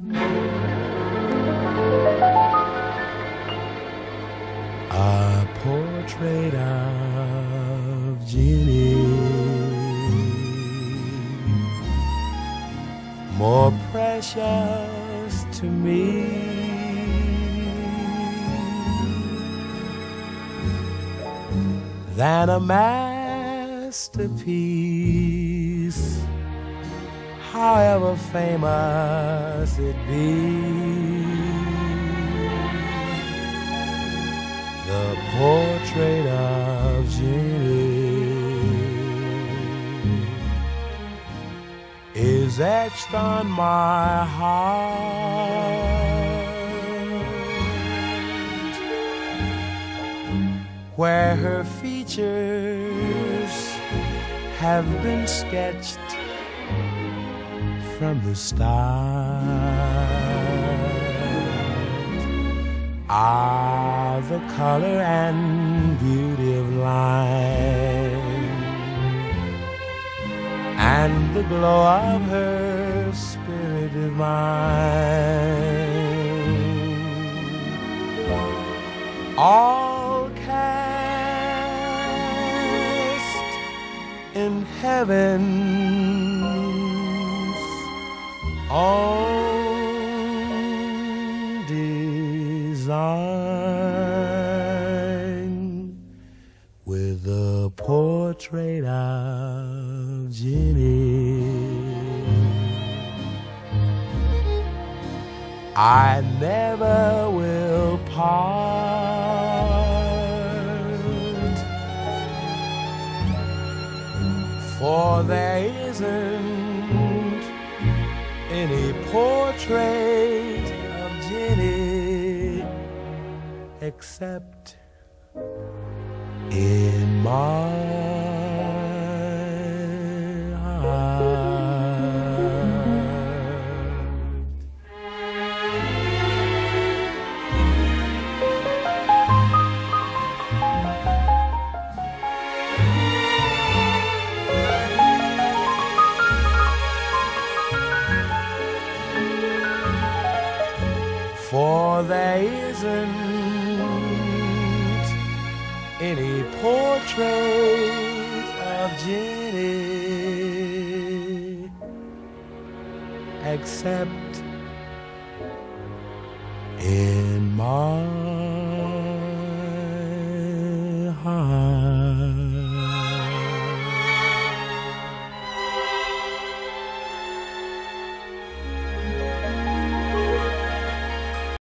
A portrait of Jeannie, more precious to me than a masterpiece, however famous it be. The portrait of Jeannie is etched on my heart, where her features have been sketched from the start. Ah, the color and beauty of line, and the glow of her spirit divine, all cast in heaven's own design, with the portrait of Jeannie. I never will part, for there isn't any portrait of Jeannie except in my heart. For there isn't any portrait of Jeannie except in my